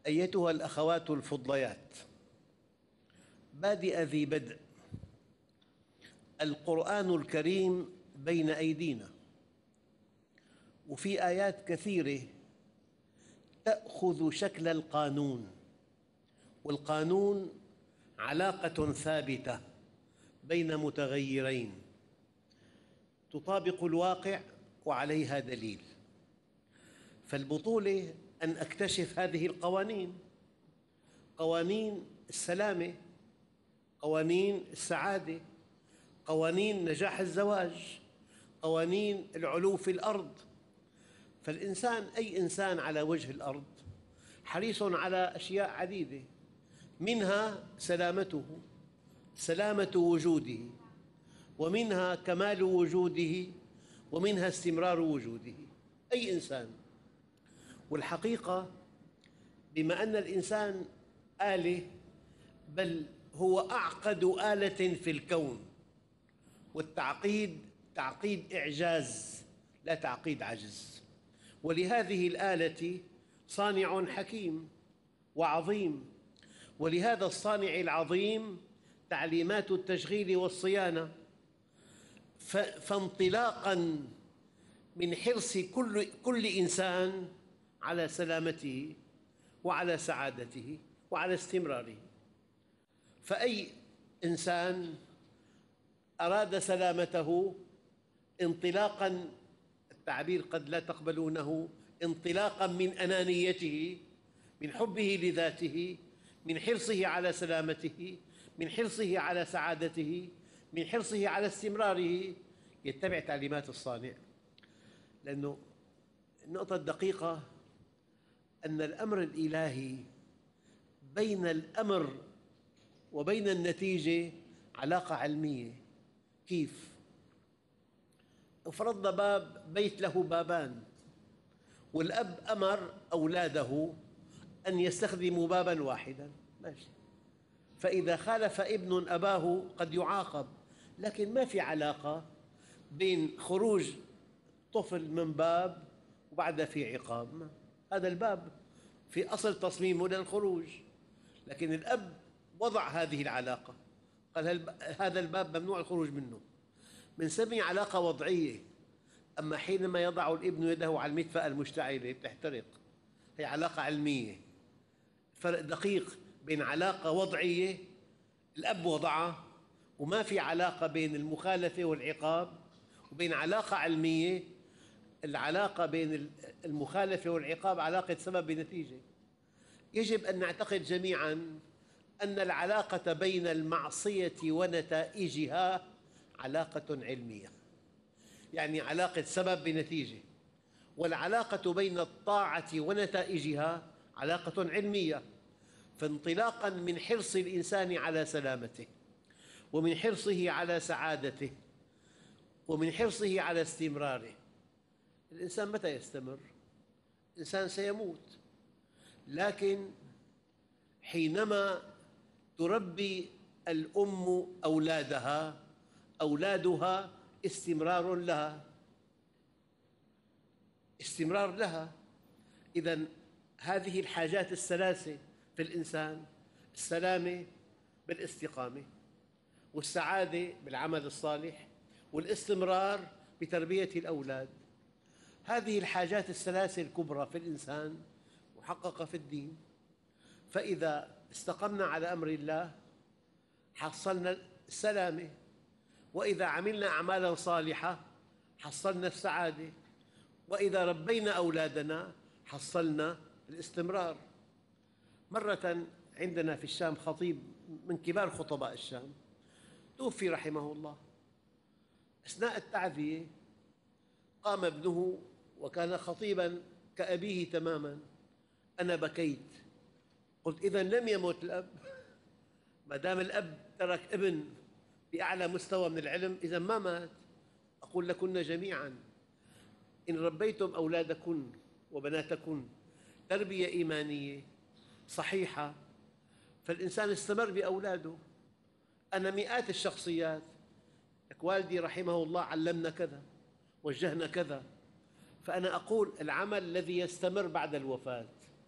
أيتها الأخوات الفضليات، بادئ ذي بدء، القرآن الكريم بين أيدينا، وفي آيات كثيرة تأخذ شكل القانون، والقانون علاقة ثابتة بين متغيرين تطابق الواقع وعليها دليل. فالبطولة أن أكتشف هذه القوانين، قوانين السلامة، قوانين السعادة، قوانين نجاح الزواج، قوانين العلو في الأرض. فالإنسان، أي إنسان على وجه الأرض، حريص على أشياء عديدة، منها سلامة وجوده، ومنها كمال وجوده، ومنها استمرار وجوده، أي إنسان. والحقيقة بما أن الإنسان آلة، بل هو أعقد آلة في الكون، والتعقيد تعقيد إعجاز لا تعقيد عجز. ولهذه الآلة صانع حكيم وعظيم، ولهذا الصانع العظيم تعليمات التشغيل والصيانة. فانطلاقاً من حرص كل إنسان على سلامته وعلى سعادته وعلى استمراره، فأي إنسان أراد سلامته انطلاقاً، التعبير قد لا تقبلونه، انطلاقاً من أنانيته، من حبه لذاته، من حرصه على سلامته، من حرصه على سعادته، من حرصه على استمراره، يتبع تعليمات الصانع. لأنه النقطة الدقيقة أن الأمر الإلهي بين الأمر وبين النتيجة علاقة علمية. كيف؟ افرضنا بيت له بابان، والأب أمر أولاده أن يستخدموا باباً واحداً، ماشي، فإذا خالف ابن أباه قد يعاقب، لكن ما في علاقة بين خروج طفل من باب وبعدها في عقاب. هذا الباب في أصل تصميمه للخروج، لكن الأب وضع هذه العلاقة، قال هذا الباب ممنوع الخروج منه، بنسميه علاقة وضعية. أما حينما يضع الابن يده على المدفأة المشتعلة بتحترق، هي علاقة علمية. فرق دقيق بين علاقة وضعية الأب وضعها، وما في علاقة بين المخالفة والعقاب، وبين علاقة علمية. العلاقة بين المخالفة والعقاب علاقة سبب بنتيجة. يجب أن نعتقد جميعاً أن العلاقة بين المعصية ونتائجها علاقة علمية، يعني علاقة سبب بنتيجة. والعلاقة بين الطاعة ونتائجها علاقة علمية. فانطلاقاً من حرص الإنسان على سلامته، ومن حرصه على سعادته، ومن حرصه على استمراره، الإنسان متى يستمر؟ الإنسان سيموت، لكن حينما تربي الأم أولادها استمرار لها. إذن هذه الحاجات الثلاثة في الإنسان: السلامة بالاستقامة، والسعادة بالعمل الصالح، والاستمرار بتربية الأولاد. هذه الحاجات الثلاثة الكبرى في الإنسان محققة في الدين. فإذا استقمنا على أمر الله حصلنا السلامة، وإذا عملنا أعمالاً صالحة حصلنا السعادة، وإذا ربينا أولادنا حصلنا الاستمرار. مرة عندنا في الشام خطيب من كبار خطباء الشام توفي رحمه الله. أثناء التعزية قام ابنه وكان خطيباً كأبيه تماماً. أنا بكيت، قلت إذن لم يمت الأب، ما دام الأب ترك ابن بأعلى مستوى من العلم إذن ما مات. أقول لكن جميعاً: إن ربيتم أولادكن وبناتكن تربية إيمانية صحيحة فالإنسان استمر بأولاده. أنا مئات الشخصيات، والدي رحمه الله علمنا كذا، وجهنا كذا. فأنا أقول العمل الذي يستمر بعد الوفاة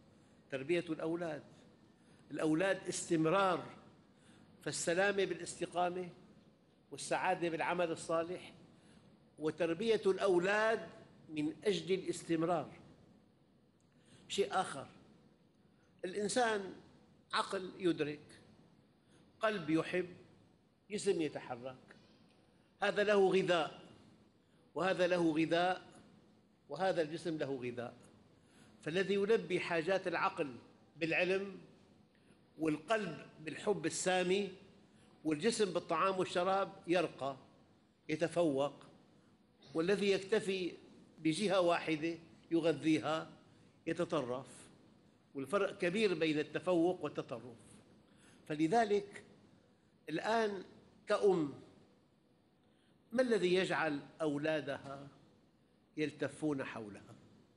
تربية الأولاد استمرار، فالسلامة بالاستقامة والسعادة بالعمل الصالح، وتربية الأولاد من أجل الاستمرار. شيء آخر، الإنسان عقل يدرك، قلب يحب، جسم يتحرك، هذا له غذاء وهذا له غذاء وهذا الجسم له غذاء، فالذي يلبي حاجات العقل بالعلم والقلب بالحب السامي والجسم بالطعام والشراب يرقى يتفوق، والذي يكتفي بجهة واحدة يغذيها يتطرف، والفرق كبير بين التفوق والتطرف. فلذلك الآن كأم، ما الذي يجعل أولادها يلتفون حولها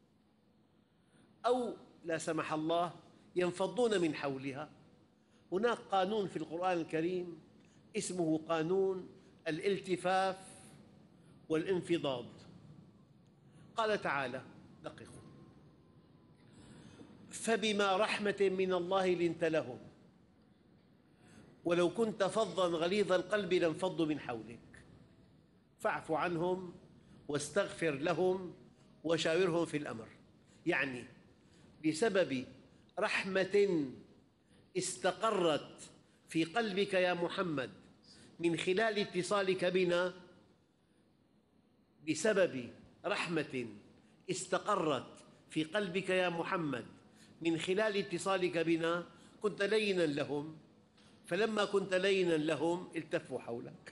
أو لا سمح الله ينفضون من حولها؟ هناك قانون في القرآن الكريم اسمه قانون الالتفاف والانفضاض. قال تعالى: دققوا: فبما رحمة من الله لنت لهم ولو كنت فظا غليظ القلب لانفضوا من حولك فاعف عنهم واستغفر لهم وشاورهم في الأمر. يعني بسبب رحمة استقرت في قلبك يا محمد من خلال اتصالك بنا، بسبب رحمة استقرت في قلبك يا محمد من خلال اتصالك بنا كنت ليناً لهم، فلما كنت ليناً لهم التفوا حولك.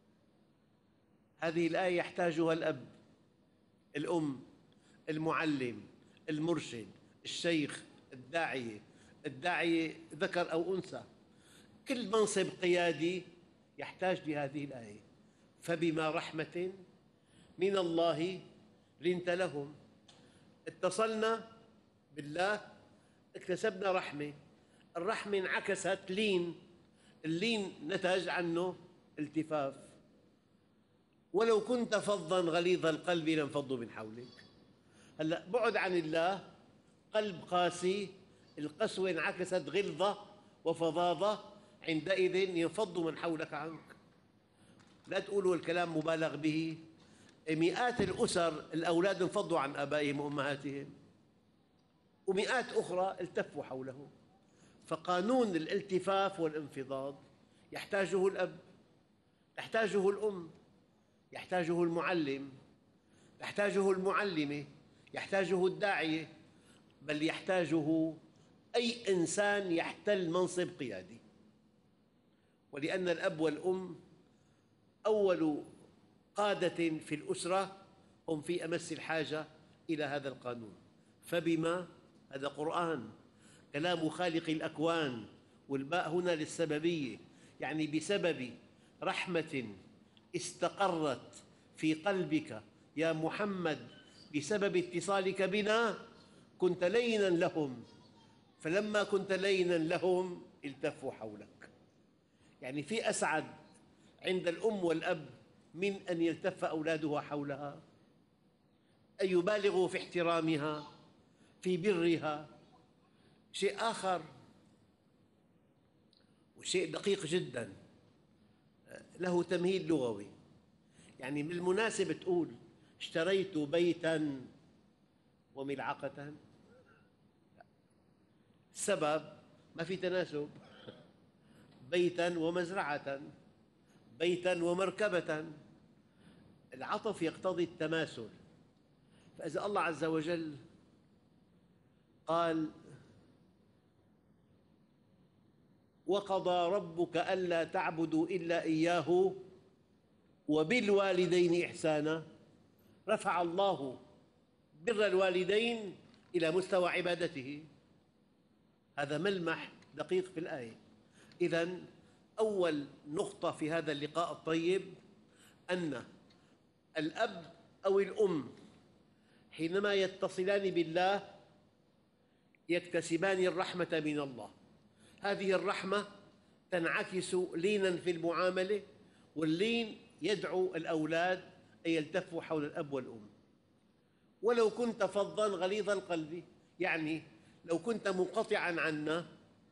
هذه الآية يحتاجها الأب، الأم، المعلم، المرشد، الشيخ، الداعية ذكر أو أنثى، كل منصب قيادي يحتاج لهذه الآية: فبما رحمة من الله لنت لهم. اتصلنا بالله اكتسبنا رحمة، الرحمة انعكست لين، اللين نتج عنه التفاف. ولو كنت فظا غليظ القلب لانفضوا من حولك. هلأ بعد عن الله، قلب قاسي، القسوة انعكست غلظة وفظاظة، عندئذ ينفض من حولك عنك. لا تقولوا الكلام مبالغ به، مئات الأسر الأولاد انفضوا عن آبائهم وأمهاتهم، ومئات أخرى التفوا حوله. فقانون الالتفاف والانفضاض يحتاجه الأب، يحتاجه الأم، يحتاجه المعلم، يحتاجه المعلمة، يحتاجه الداعية، بل يحتاجه أي إنسان يحتل منصب قيادي. ولأن الأب والأم أول قادة في الأسرة هم في أمس الحاجة إلى هذا القانون. فبما، هذا قرآن، كلام خالق الأكوان، والباء هنا للسببية، يعني بسبب رحمة استقرت في قلبك يا محمد بسبب اتصالك بنا كنت ليناً لهم، فلما كنت ليناً لهم التفوا حولك. يعني في أسعد عند الأم والأب من أن يلتف أولادها حولها، أن يبالغوا في احترامها، في برها. شيء آخر وشيء دقيق جداً له تمهيد لغوي، يعني بالمناسبة تقول اشتريت بيتاً وملعقة، السبب ما في تناسب، بيتاً ومزرعة، بيتاً ومركبة، العطف يقتضي التماثل. فإذا الله عز وجل قال: وقضى ربك ألا تعبدوا إلا إياه وبالوالدين إحسانا، رفع الله بر الوالدين إلى مستوى عبادته. هذا ملمح دقيق في الآية. إذن أول نقطة في هذا اللقاء الطيب أن الأب أو الأم حينما يتصلان بالله يكتسبان الرحمة من الله. هذه الرحمة تنعكس ليناً في المعاملة، واللين يدعو الأولاد أن يلتفوا حول الأب والأم. ولو كنت فظاً غليظ القلب، يعني لو كنت منقطعا عنا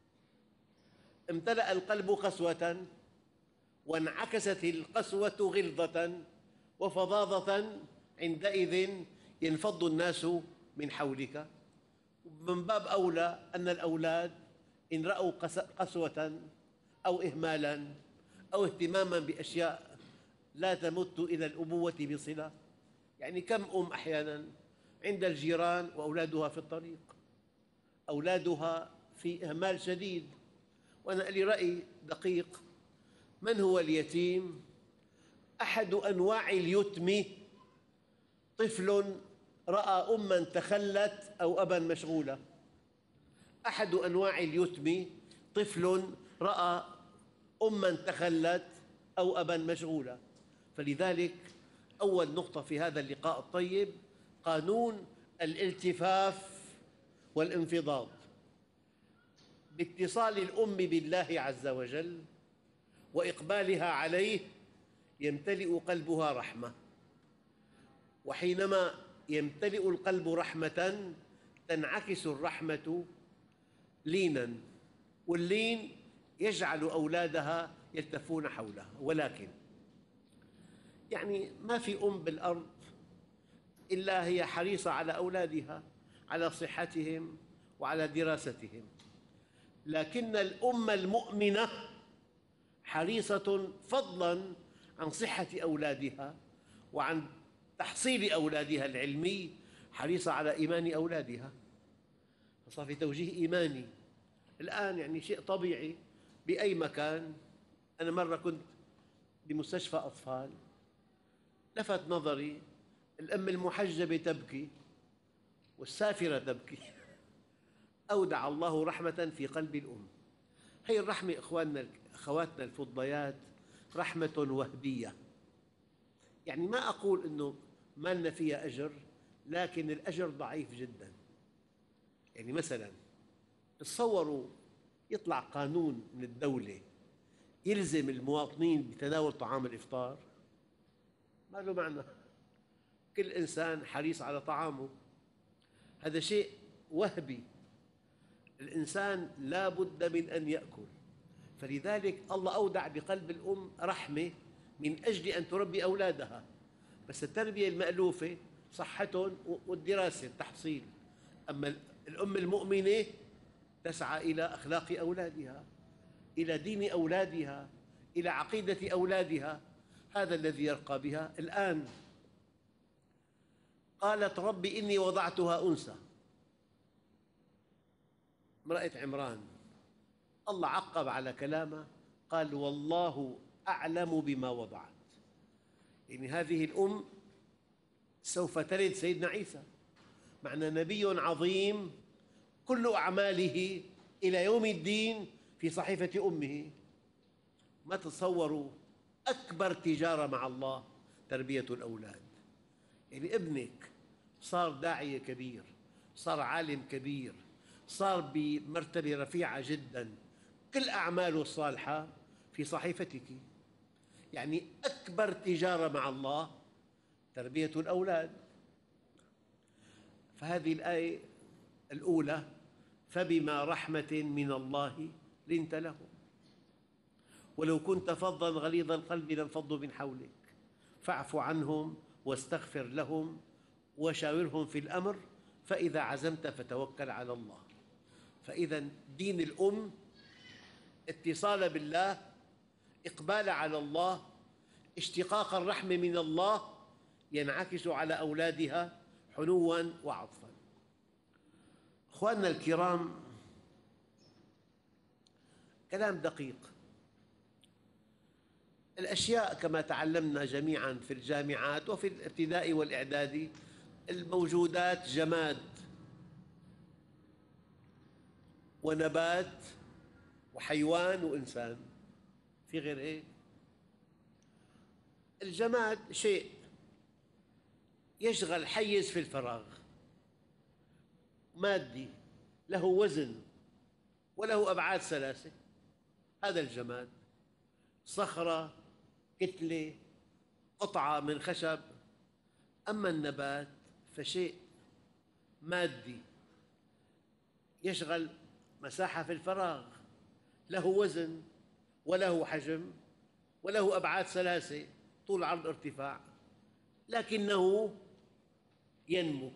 امتلأ القلب قسوة وانعكست القسوة غلظة وفظاظة، عندئذ ينفض الناس من حولك. من باب أولى أن الأولاد إن رأوا قسوة أو إهمالاً أو اهتماماً بأشياء لا تمت إلى الأبوة بصلة. يعني كم أحياناً عند الجيران وأولادها في الطريق، أولادها في إهمال شديد. وأنا لي رأي دقيق: من هو اليتيم؟ أحد أنواع اليتم طفل رأى أماً تخلت أو أباً مشغولا. أحد أنواع اليتم طفل رأى أماً تخلت أو أباً مشغولا. فلذلك أول نقطة في هذا اللقاء الطيب قانون الالتفاف والانفضاض. باتصال الأم بالله عز وجل وإقبالها عليه يمتلئ قلبها رحمة، وحينما يمتلئ القلب رحمة تنعكس الرحمة ليناً، واللين يجعل أولادها يلتفون حولها. ولكن يعني ما في أم بالأرض إلا هي حريصة على أولادها، على صحتهم وعلى دراستهم، لكن الأم المؤمنة حريصة فضلاً عن صحة أولادها وعن تحصيل أولادها العلمي، حريصة على إيمان أولادها. فصار في توجيه إيماني الآن، يعني شيء طبيعي بأي مكان. أنا مرة كنت بمستشفى أطفال، لفت نظري الأم المحجبة تبكي والسافرة تبكي. أودع الله رحمة في قلب الأم. هي الرحمة إخواننا أخواتنا الفضيات رحمة وهبية. يعني ما أقول إنه ما لنا فيها أجر، لكن الأجر ضعيف جدا. يعني مثلا تصوروا يطلع قانون من الدولة يلزم المواطنين بتناول طعام الإفطار، ما له معنى. كل إنسان حريص على طعامه، هذا شيء وهبي. الإنسان لا بد من أن يأكل. فلذلك الله أودع بقلب الأم رحمة من أجل أن تربي أولادها. بس التربية المألوفة صحتهم والدراسة التحصيل. أما الأم المؤمنة تسعى إلى أخلاق أولادها، إلى دين أولادها، إلى عقيدة أولادها. هذا الذي يرقى بها. الآن قالت رب إني وضعتها أنثى، امرأة عمران. الله عقب على كلامه قال والله أعلم بما وضعت. يعني هذه الأم سوف تلد سيدنا عيسى، معنى نبي عظيم كل أعماله إلى يوم الدين في صحيفة أمه. ما تتصوروا أكبر تجارة مع الله تربية الأولاد. يعني ابنك صار داعية كبير، صار عالم كبير، صار بمرتبة رفيعة جدا، كل أعماله الصالحة في صحيفتك. يعني أكبر تجارة مع الله تربية الأولاد. فهذه الآية الأولى: فبما رحمة من الله لنت لهم ولو كنت فظاً غليظ القلب لانفضوا من حولك فاعف عنهم واستغفر لهم وشاورهم في الأمر فإذا عزمت فتوكل على الله. فإذا دين الأم اتصال بالله، إقبال على الله، اشتقاق الرحمة من الله، ينعكس على أولادها حنواً وعطفاً. أخواننا الكرام، كلام دقيق. الأشياء كما تعلمنا جميعاً في الجامعات وفي الابتدائي والإعدادي، الموجودات جماد ونبات وحيوان وإنسان، في غير هيك؟ الجماد شيء يشغل حيز في الفراغ، مادي، له وزن وله أبعاد ثلاثة، هذا الجماد. صخرة، كتلة، قطعة من خشب. أما النبات فشيء مادي يشغل مساحة في الفراغ، له وزن وله حجم وله أبعاد ثلاثة، طول عرض ارتفاع، لكنه ينمو.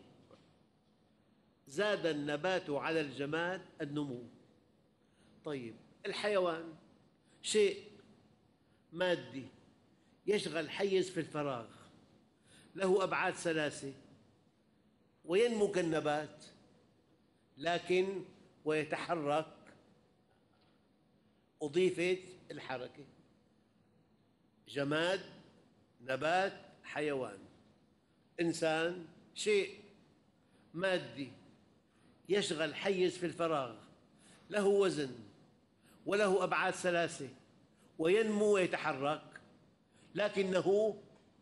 زاد النبات على الجماد النمو. طيب الحيوان شيء مادي يشغل حيز في الفراغ، له أبعاد ثلاثة وينمو كالنبات، لكن ويتحرك، أضيفت الحركة. جماد، نبات، حيوان. إنسان شيء مادي يشغل حيز في الفراغ، له وزن وله أبعاد ثلاثة وينمو ويتحرك، لكنه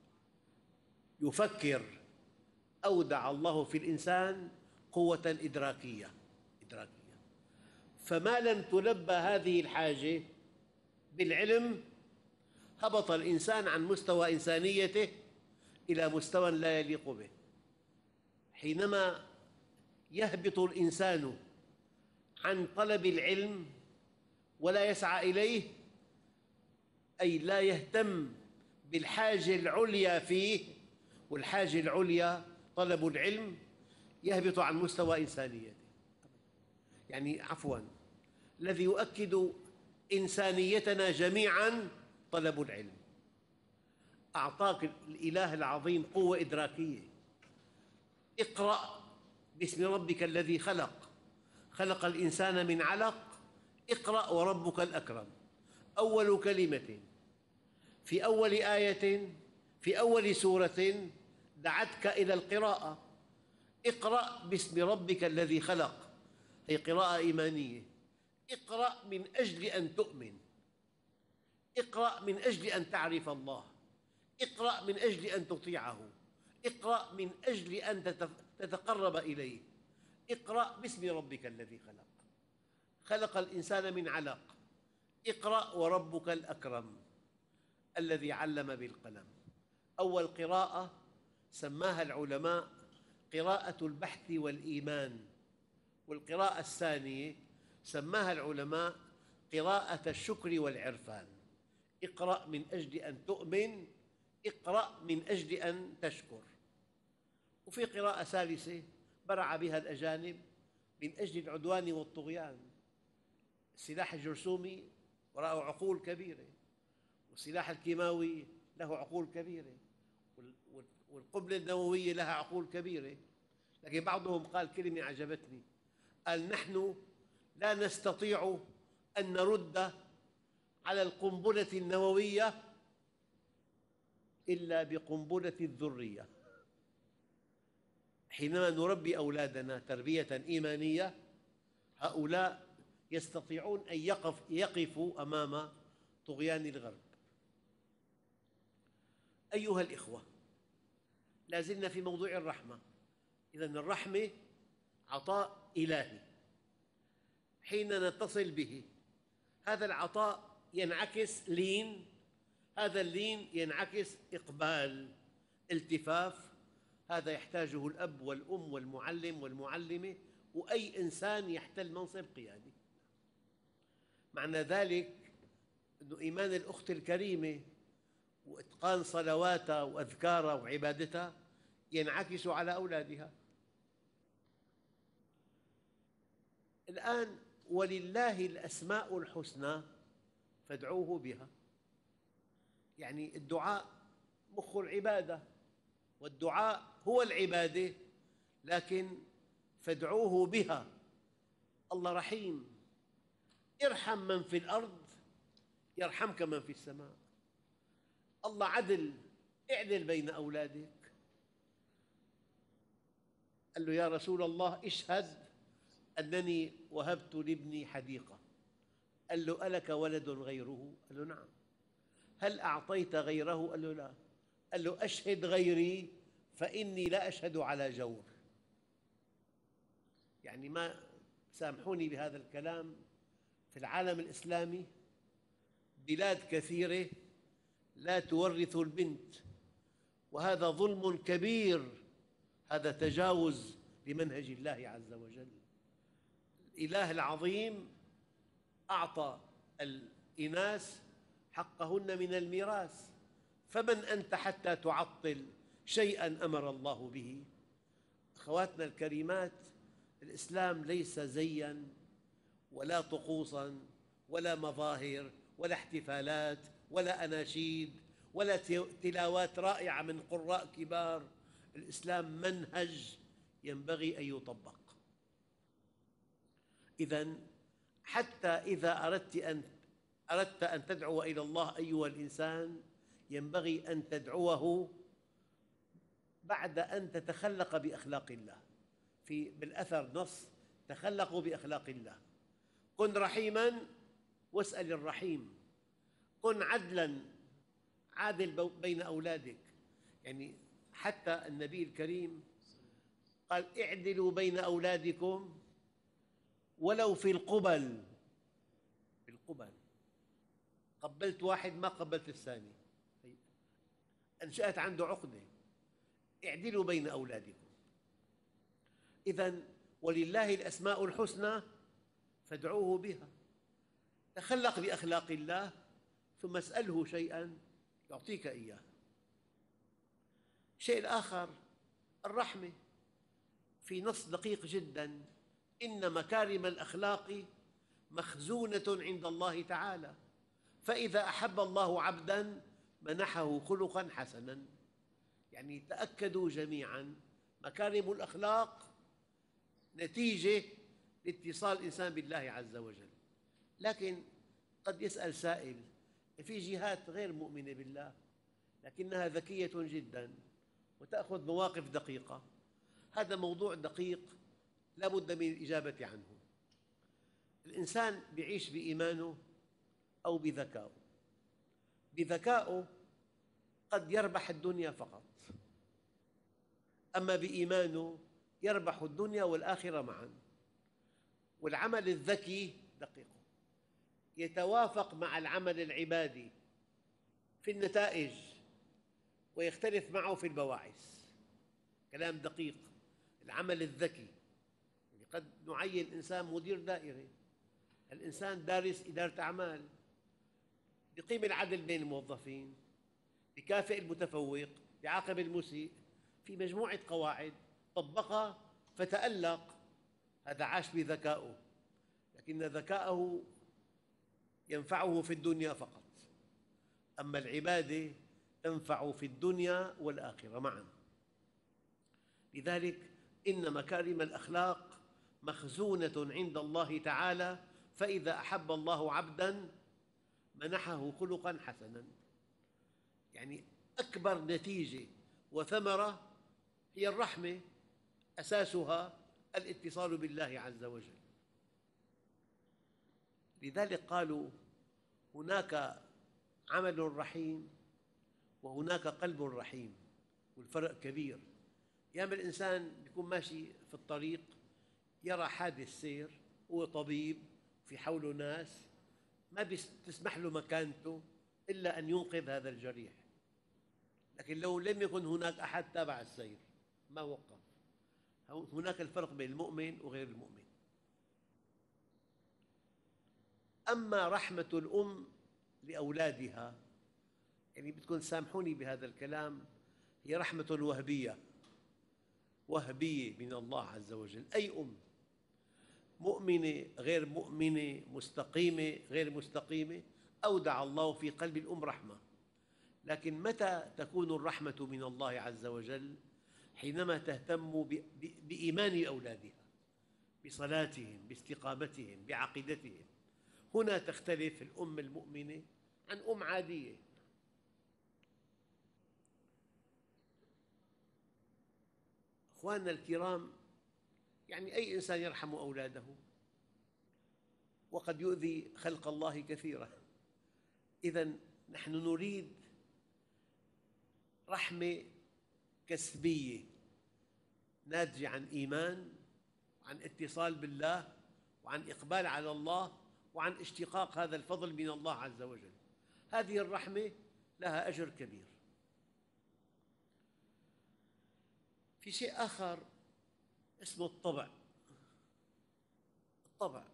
يفكر. أودع الله في الإنسان قوة إدراكية. فما لم تلبى هذه الحاجة بالعلم، هبط الإنسان عن مستوى إنسانيته إلى مستوى لا يليق به. حينما يهبط الإنسان عن طلب العلم ولا يسعى إليه، أي لا يهتم بالحاجة العليا فيه، والحاجة العليا طلب العلم، يهبط عن مستوى إنسانيته. يعني عفواً، الذي يؤكد إنسانيتنا جميعاً طلب العلم. أعطاك الإله العظيم قوة إدراكية. اقرأ باسم ربك الذي خلق، خلق الإنسان من علق، اقرأ وربك الأكرم. أول كلمة في أول آية في أول سورة دعتك إلى القراءة. اقرأ باسم ربك الذي خلق، هي قراءة إيمانية. اقرأ من أجل أن تؤمن، اقرأ من أجل أن تعرف الله، اقرأ من أجل أن تطيعه، اقرأ من أجل أن تتقرب إليه. اقرأ باسم ربك الذي خلق، خلق الإنسان من علق. اقرأ وربك الأكرم الذي علم بالقلم. أول قراءة سماها العلماء قراءة البحث والإيمان، والقراءة الثانية سماها العلماء قراءة الشكر والعرفان. اقرأ من أجل أن تؤمن، اقرأ من أجل أن تشكر. وفي قراءة ثالثة برع بها الأجانب من أجل العدوان والطغيان. السلاح الجرثومي وراءه عقول كبيرة، والسلاح الكيماوي له عقول كبيرة، والقنبلة النووية لها عقول كبيرة. لكن بعضهم قال كلمة أعجبتني، قال: نحن لا نستطيع أن نرد على القنبلة النووية إلا بقنبلة الذرية. حينما نربي أولادنا تربية إيمانية، هؤلاء يستطيعون أن يقفوا أمام طغيان الغرب. أيها الإخوة، لا زلنا في موضوع الرحمة. إذن الرحمة عطاء إلهي، حين نتصل به هذا العطاء ينعكس لين، هذا اللين ينعكس إقبال، التفاف. هذا يحتاجه الأب والأم والمعلم والمعلمة وأي إنسان يحتل منصب قيادي. معنى ذلك أن إيمان الأخت الكريمة وإتقان صلواتها وأذكارها وعبادتها ينعكس على أولادها. الآن ولله الأسماء الحسنى فادعوه بها. يعني الدعاء مخ العبادة، والدعاء هو العبادة، لكن فادعوه بها. الله رحيم، ارحم من في الأرض يرحمك من في السماء. الله عدل، اعدل بين أولادك. قال له: يا رسول الله اشهد أنني وهبت لابني حديقة. قال له: ألك ولد غيره؟ قال له: نعم. هل أعطيت غيره؟ قال له: لا. قال له: أشهد غيري فإني لا أشهد على جور. يعني ما سامحوني بهذا الكلام، في العالم الإسلامي بلاد كثيرة لا تورث البنت، وهذا ظلم كبير، هذا تجاوز لمنهج الله عز وجل. الإله العظيم أعطى الإناث حقهن من الميراث، فمن أنت حتى تعطل شيئاً أمر الله به؟ أخواتنا الكريمات، الإسلام ليس زياً ولا طقوساً ولا مظاهر ولا احتفالات ولا أناشيد ولا تلاوات رائعة من قراء كبار. الإسلام منهج ينبغي أن يطبق. إذن حتى إذا أردت أن تدعو إلى الله أيها الإنسان، ينبغي أن تدعوه بعد أن تتخلق بأخلاق الله. بالأثر نص: تخلقوا بأخلاق الله. كن رحيماً واسأل الرحيم، كن عدلاً عادل بين أولادك. يعني حتى النبي الكريم قال: اعدلوا بين أولادكم ولو في القبل. قبلت واحد ما قبلت الثاني، أنشأت عنده عقدة. اعدلوا بين أولادكم. إذن ولله الأسماء الحسنى فادعوه بها. تخلق بأخلاق الله ثم اسأله شيئاً يعطيك إياه. الشيء الآخر الرحمة. في نص دقيق جداً: إن مكارم الأخلاق مخزونة عند الله تعالى، فإذا أحب الله عبداً منحه خلقاً حسناً. يعني تأكدوا جميعاً مكارم الأخلاق نتيجة لاتصال الإنسان بالله عز وجل. لكن قد يسأل سائل: في جهات غير مؤمنة بالله لكنها ذكية جداً وتأخذ مواقف دقيقة. هذا موضوع دقيق لا بد من الإجابة عنه. الإنسان يعيش بإيمانه أو بذكائه. بذكائه قد يربح الدنيا فقط، أما بإيمانه يربح الدنيا والآخرة معاً. والعمل الذكي دقيق يتوافق مع العمل العبادي في النتائج ويختلف معه في البواعث. كلام دقيق. العمل الذكي، يعني قد نعين إنسان مدير دائرة، الإنسان دارس إدارة أعمال، يقيم العدل بين الموظفين، يكافئ المتفوق، يعاقب المسيء، في مجموعة قواعد طبقها فتألق. هذا عاش بذكائه، لكن ذكاءه ينفعه في الدنيا فقط، أما العبادة تنفع في الدنيا والآخرة معاً. لذلك إن مكارم الأخلاق مخزونة عند الله تعالى، فإذا أحب الله عبداً منحه خلقاً حسناً. يعني أكبر نتيجة وثمرة هي الرحمة، أساسها الاتصال بالله عز وجل. لذلك قالوا: هناك عمل رحيم وهناك قلب رحيم، والفرق كبير. ياما الإنسان يكون ماشي في الطريق يرى حادث سير، هو طبيب في حوله ناس، ما تسمح له مكانته إلا أن ينقذ هذا الجريح، لكن لو لم يكن هناك أحد تابع السير ما وقف. هناك الفرق بين المؤمن وغير المؤمن. أما رحمة الأم لأولادها، يعني بدكم تسامحوني بهذا الكلام، هي رحمة وهبية، وهبية من الله عز وجل. أي أم، مؤمنة غير مؤمنة، مستقيمة غير مستقيمة، أودع الله في قلب الأم رحمة. لكن متى تكون الرحمة من الله عز وجل؟ حينما تهتم بإيمان أولادها، بصلاتهم، باستقامتهم، بعقيدتهم. هنا تختلف الأم المؤمنة عن أم عادية. أخواننا الكرام، يعني أي إنسان يرحم أولاده، وقد يؤذي خلق الله كثيرا. إذن نحن نريد رحمة كسبية ناتجة عن إيمان، وعن اتصال بالله، وعن إقبال على الله، وعن اشتقاق هذا الفضل من الله عز وجل. هذه الرحمة لها أجر كبير. في شيء آخر اسمه الطبع الطبع،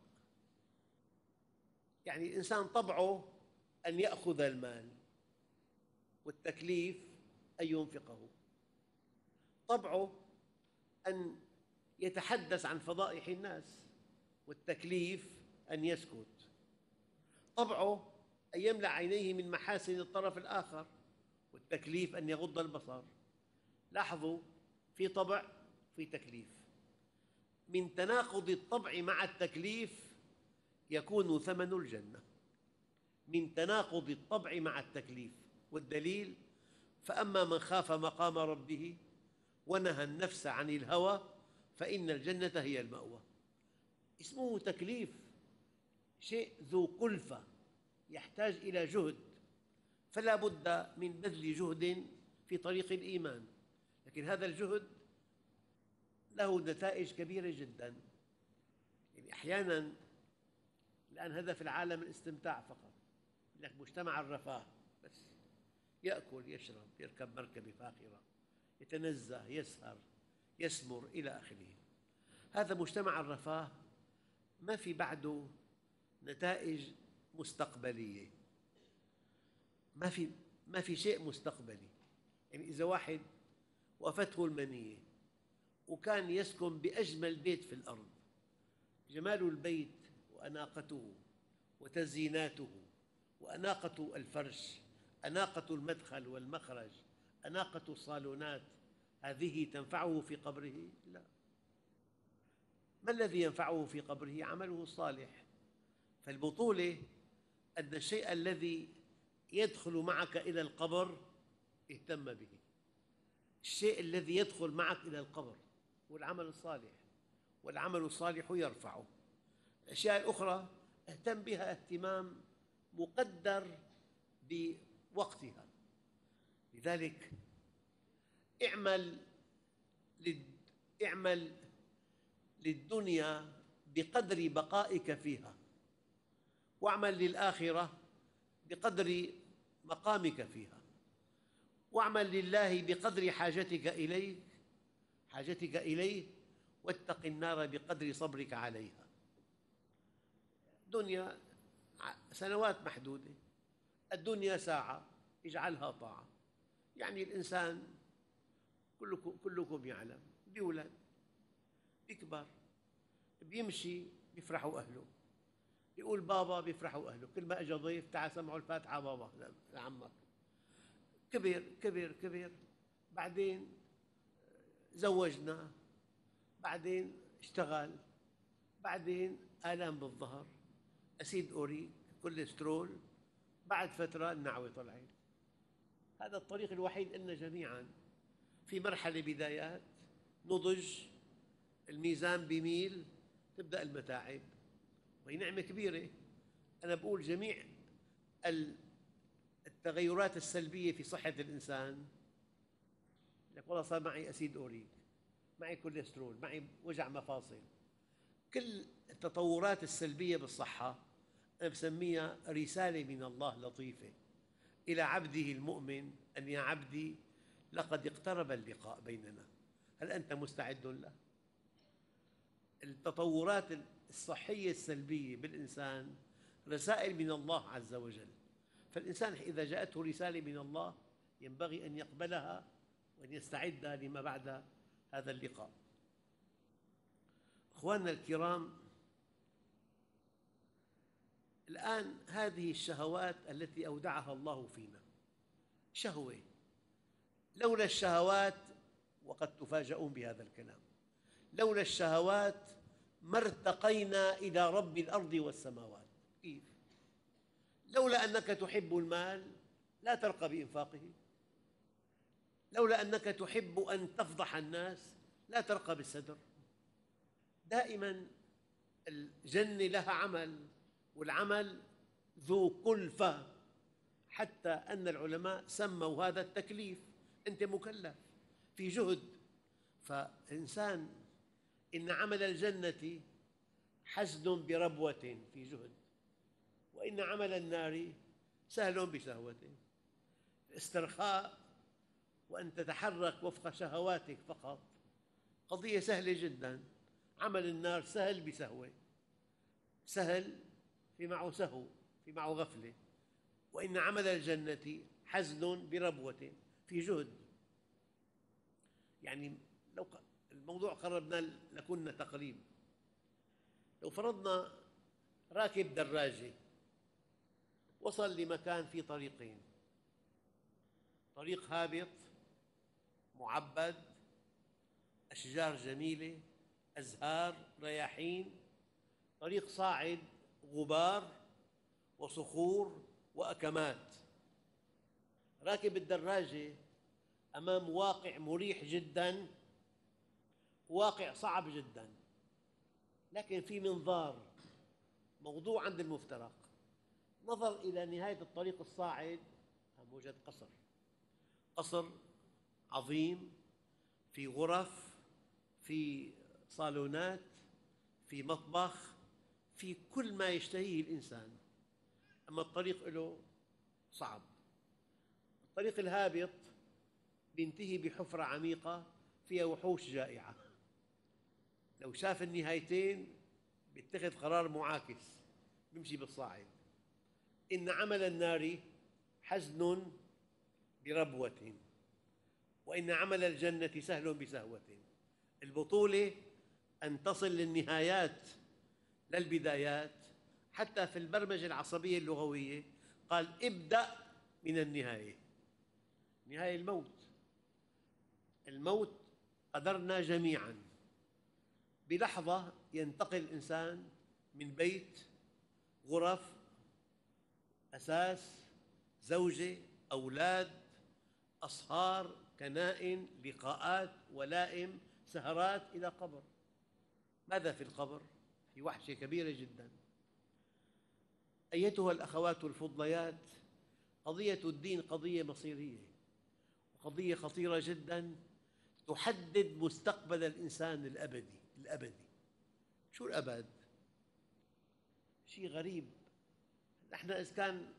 يعني الإنسان طبعه أن يأخذ المال، والتكليف أن ينفقه. طبعه أن يتحدث عن فضائح الناس، والتكليف أن يسكت. طبعه أن يملأ عينيه من محاسن الطرف الآخر، والتكليف أن يغض البصر. لاحظوا، في طبع في تكليف. من تناقض الطبع مع التكليف يكون ثمن الجنة، من تناقض الطبع مع التكليف. والدليل: فأما من خاف مقام ربه ونهى النفس عن الهوى فإن الجنة هي المأوى. اسمه تكليف، شيء ذو كلفة يحتاج إلى جهد، فلا بد من بذل جهد في طريق الإيمان، لكن هذا الجهد له نتائج كبيرة جداً. يعني أحياناً الآن هدف العالم الاستمتاع فقط، لك مجتمع الرفاه بس، يأكل يشرب يركب مركبة فاخرة يتنزه يسهر يسمر إلى آخره. هذا مجتمع الرفاه ما في بعده نتائج مستقبلية، ما في شيء مستقبلي. يعني إذا واحد وافته المنية وكان يسكن بأجمل بيت في الأرض، جمال البيت وأناقته وتزييناته وأناقة الفرش، أناقة المدخل والمخرج، أناقة الصالونات، هذه تنفعه في قبره؟ لا. ما الذي ينفعه في قبره؟ عمله الصالح. فالبطولة أن الشيء الذي يدخل معك إلى القبر اهتم به، الشيء الذي يدخل معك إلى القبر هو العمل الصالح، والعمل الصالح يرفعه. الأشياء الأخرى اهتم بها اهتمام مقدر بوقتها. لذلك اعمل للدنيا بقدر بقائك فيها، واعمل للآخرة بقدر مقامك فيها، واعمل لله بقدر حاجتك إليه، واتق النار بقدر صبرك عليها. دنيا سنوات محدودة، الدنيا ساعة، اجعلها طاعة. يعني الإنسان كلكم يعلم، بيولد بيكبر بيمشي بيفرحوا أهله، يقول بابا بيفرحوا أهله، كل ما أجا ضيف تعال سمعوا الفاتحة بابا لعمك. كبر كبر كبر، بعدين زوجنا، بعدين اشتغل، بعدين آلام بالظهر، أسيد أوريك، كوليسترول، بعد فترة النعوة طلعت. هذا الطريق الوحيد لنا جميعاً. في مرحلة بدايات نضج، الميزان بيميل، تبدأ المتاعب، وهي نعمة كبيرة. أنا بقول جميع التغيرات السلبية في صحة الإنسان، لك والله صار معي أسيد أوريك، معي كوليسترول، معي وجع مفاصل، كل التطورات السلبية بالصحة أنا بسميها رسالة من الله لطيفة إلى عبده المؤمن، أن يا عبدي لقد اقترب اللقاء بيننا، هل أنت مستعد له؟ التطورات الصحية السلبية بالإنسان رسائل من الله عز وجل، فالإنسان إذا جاءته رسالة من الله ينبغي أن يقبلها وأن يستعد لما بعد هذا اللقاء. أخواننا الكرام، الآن هذه الشهوات التي أودعها الله فينا شهوة، لولا الشهوات، وقد تفاجؤون بهذا الكلام، لولا الشهوات ما ارتقينا إلى رب الأرض والسماوات. كيف؟ لولا أنك تحب المال لا ترقى بإنفاقه، لولا أنك تحب أن تفضح الناس لا ترقى بالستر. دائماً الجنة لها عمل، والعمل ذو كلفة، حتى أن العلماء سموا هذا التكليف، أنت مكلف في جهد. فإنسان إن عمل الجنة حزن بربوة في جهد، وإن عمل النار سهل بشهوة. الاسترخاء وأن تتحرك وفق شهواتك فقط قضية سهلة جداً، عمل النار سهل بسهوة. سهل في معه سهو، في معه غفلة. وإن عمل الجنة حزن بربوة، في جهد. يعني لو الموضوع قربنا لكنا تقريب، لو فرضنا راكب دراجة وصل لمكان فيه طريقين، طريق هابط معبد، أشجار جميلة، أزهار، رياحين، طريق صاعد، غبار وصخور وأكمات. راكب الدراجة أمام واقع مريح جداً، واقع صعب جداً، لكن في منظار موضوع عند المفترق. نظر إلى نهاية الطريق الصاعد، وجد قصر، قصر عظيم، في غرف، في صالونات، في مطبخ، في كل ما يشتهيه الإنسان. أما الطريق له صعب. الطريق الهابط بينتهي بحفرة عميقة فيها وحوش جائعة. لو شاف النهايتين بيتخذ قرار معاكس، بيمشي بالصاعد. إن عمل النار حزن بربوة، وإن عمل الجنة سهل بسهوة. البطولة أن تصل للنهايات لا البدايات. حتى في البرمجة العصبية اللغوية قال ابدأ من النهاية. نهاية الموت. الموت قدرنا جميعاً. بلحظة ينتقل الإنسان من بيت، غرف، أساس، زوجة، أولاد، أصهار، كنائن، لقاءات، ولائم، سهرات، إلى قبر. ماذا في القبر؟ في وحشة كبيرة جداً. أيتها الأخوات الفضليات، قضية الدين قضية مصيرية، وقضية خطيرة جداً تحدد مستقبل الإنسان الأبدي. شو الأبد؟ شيء غريب. نحن إذا كان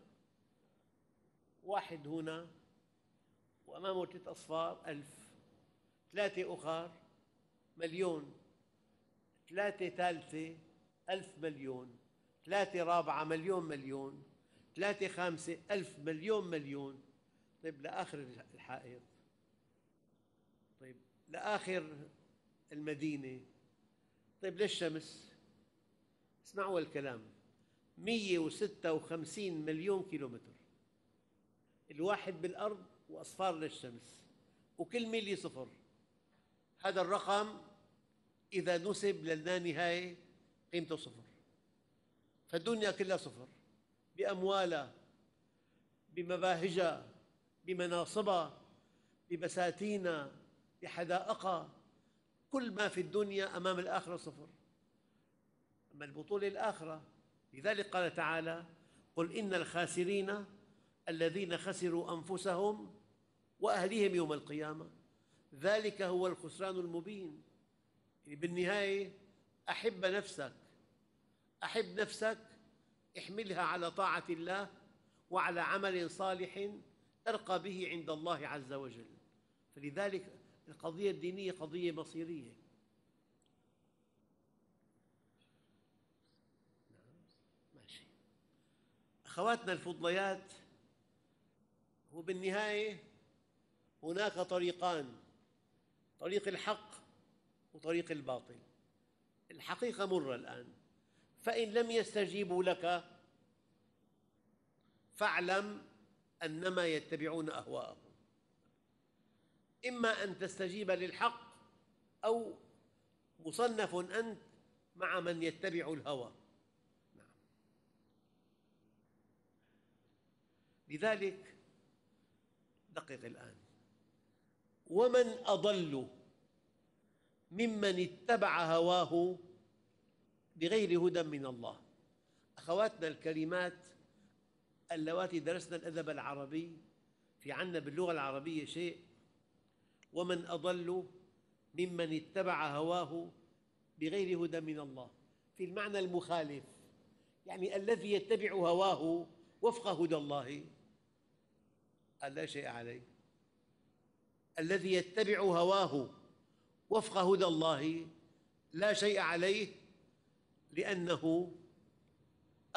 واحد هنا وأمامه 3 أصفار 1000، 3 أخر مليون، 3 ثالثة 1000 مليون، 3 رابعة مليون، 3 خامسة 1000 مليون. طيب لآخر الحائط، طيب لآخر المدينة، طيب للشمس. اسمعوا الكلام، 156 مليون كيلومتر، الواحد بالأرض وأصفار للشمس، وكل ميلي صفر. هذا الرقم إذا نسب للانهاية قيمته صفر. فالدنيا كلها صفر، بأموالها، بمباهجها، بمناصبها، ببساتينها، بحدائقها. كل ما في الدنيا أمام الآخرة صفر. أما البطولة الآخرة. لذلك قال تعالى قل إن الخاسرين الذين خسروا أنفسهم وأهليهم يوم القيامة، ذلك هو الخسران المبين. يعني بالنهاية أحب نفسك، أحب نفسك، احملها على طاعة الله وعلى عمل صالح ترقى به عند الله عز وجل. فلذلك القضية الدينية قضية مصيرية. ماشي. أخواتنا الفضليات، هو بالنهاية هناك طريقان، طريق الحق وطريق الباطل. الحقيقة مرة الآن، فإن لم يستجيبوا لك فاعلم أنما يتبعون أهواءهم. إما أن تستجيب للحق أو مصنف أنت مع من يتبع الهوى. نعم. لذلك دقق الآن، ومن أضل ممن اتبع هواه بغير هدى من الله. أخواتنا الكريمات اللواتي درسنا الأدب العربي، في عنا باللغة العربية شيء، ومن أضل ممن اتبع هواه بغير هدى من الله، في المعنى المخالف. يعني الذي يتبع هواه وفق هدى الله قال لا شيء عليه. الذي يتبع هواه وفق هدى الله لا شيء عليه، لأنه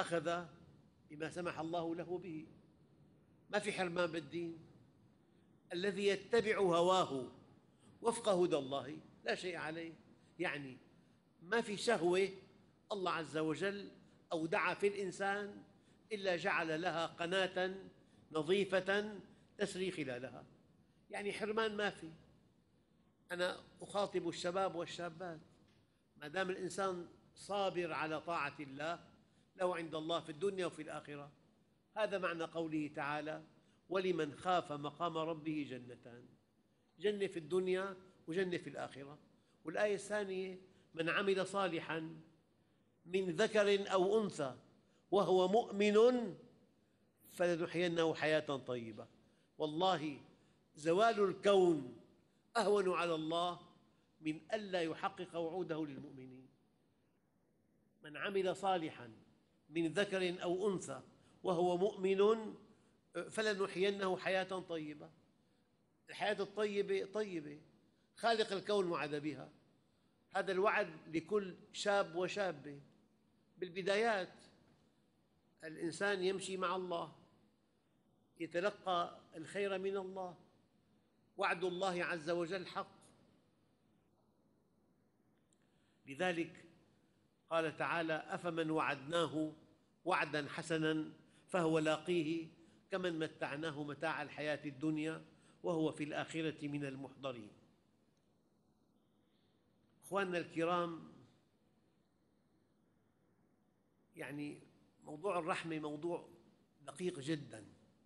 أخذ بما سمح الله له به. ما في حرمان بالدين. الذي يتبع هواه وفق هدى الله لا شيء عليه. يعني ما في شهوة الله عز وجل أودع في الإنسان إلا جعل لها قناة نظيفة تسري خلالها. يعني حرمان ما في. أنا أخاطب الشباب والشابات، ما دام الإنسان صابر على طاعة الله له عند الله في الدنيا وفي الآخرة. هذا معنى قوله تعالى: ولمن خاف مقام ربه جنتان، جنة في الدنيا وجنة في الآخرة. والآية الثانية: من عمل صالحاً من ذكر أو أنثى وهو مؤمن فلنحيينه حياة طيبة. والله زوال الكون أهون على الله من ألا يحقق وعوده للمؤمنين. من عمل صالحاً من ذكر أو أنثى وهو مؤمن فلنحيينه حياة طيبة. الحياة الطيبة طيبة، خالق الكون وعد بها. هذا الوعد لكل شاب وشابة. بالبدايات الإنسان يمشي مع الله، يتلقى الخير من الله. وعد الله عز وجل حق. لذلك قال تعالى: أفمن وعدناه وعداً حسناً فهو لاقيه كمن متعناه متاع الحياة الدنيا وهو في الآخرة من المحضرين. أخواننا الكرام، يعني موضوع الرحمة موضوع دقيق جداً.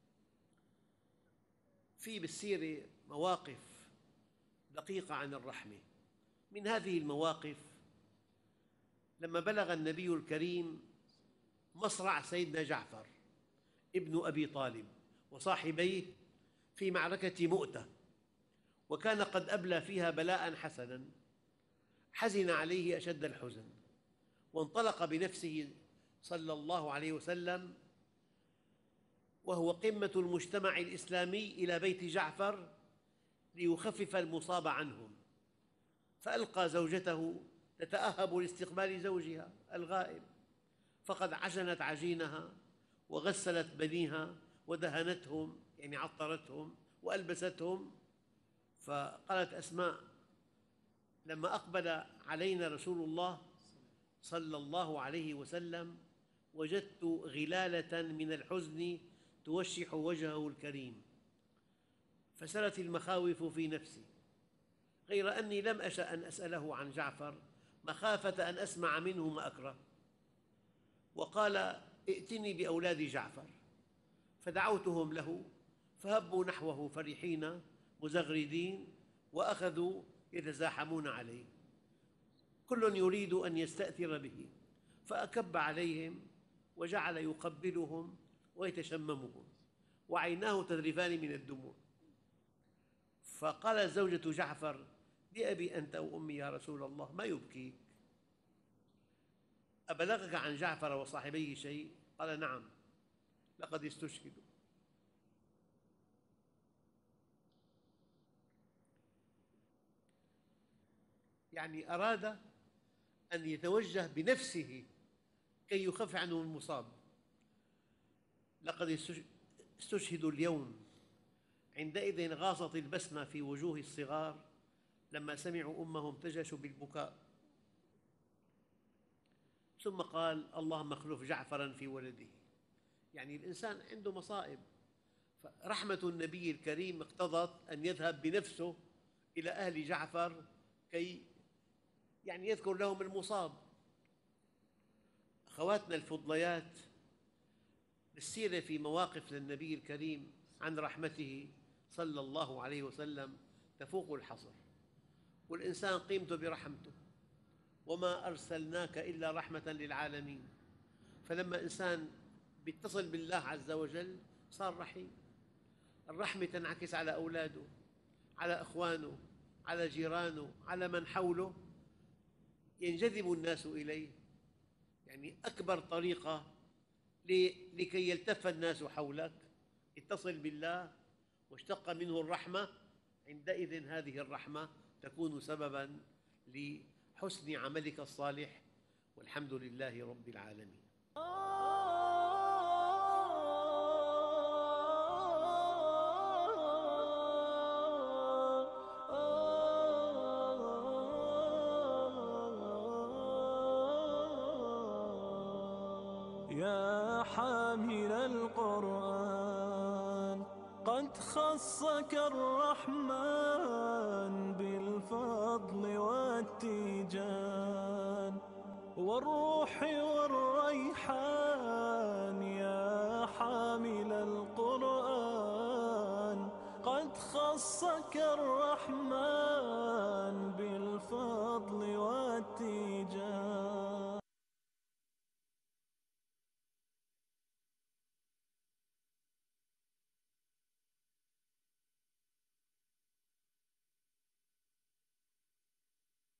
في بالسيرة مواقف دقيقة عن الرحمة. من هذه المواقف لما بلغ النبي الكريم مصرع سيدنا جعفر ابن أبي طالب وصاحبيه في معركة مؤتة، وكان قد أبلى فيها بلاء حسناً، حزن عليه أشد الحزن، وانطلق بنفسه صلى الله عليه وسلم وهو قمة المجتمع الإسلامي إلى بيت جعفر ليخفف المصاب عنهم. فألقى زوجته تتأهب لاستقبال زوجها الغائب، فقد عجنت عجينها وغسلت بنيها ودهنتهم، يعني عطرتهم وألبستهم. فقالت أسماء: لما أقبل علينا رسول الله صلى الله عليه وسلم وجدت غلالة من الحزن توشح وجهه الكريم، فسرت المخاوف في نفسي، غير أني لم أشأ أن أسأله عن جعفر مخافة أن أسمع منه ما أكره. وقال: ائتني بأولاد جعفر. فدعوتهم له فهبوا نحوه فرحين مزغردين، وأخذوا يتزاحمون عليه، كل يريد أن يستأثر به، فأكب عليهم وجعل يقبلهم ويتشممهم وعيناه تذرفان من الدموع. فقالت زوجة جعفر: بأبي أنت وأمي يا رسول الله، ما يبكيك؟ أبلغك عن جعفر وصاحبيه شيء؟ قال: نعم، لقد استشهدوا. يعني أراد أن يتوجه بنفسه كي يخفف عنهم المصاب. لقد استشهدوا اليوم. عندئذ غاصت البسمة في وجوه الصغار لما سمعوا أمهم تجهش بالبكاء. ثم قال: اللهم اخلف جعفراً في ولده. يعني الإنسان عنده مصائب، فرحمة النبي الكريم اقتضت أن يذهب بنفسه إلى أهل جعفر كي يعني يذكر لهم المصاب. أخواتنا الفضليات، بالسيرة في مواقف للنبي الكريم عن رحمته صلى الله عليه وسلم تفوق الحصر، والإنسان قيمته برحمته. وما أرسلناك إلا رحمة للعالمين. فلما إنسان بيتصل بالله عز وجل صار رحيم. الرحمة تنعكس على أولاده، على أخوانه، على جيرانه، على من حوله، ينجذب الناس إليه. يعني أكبر طريقة لكي يلتف الناس حولك: اتصل بالله واشتق منه الرحمة، عندئذ هذه الرحمة تكون سبباً لحسن عملك الصالح، والحمد لله رب العالمين. يا حامل القرآن، قد خصك الرحمن بالفضل والتيجان والروح والريحان. يا حامل القرآن، قد خصك الرحمن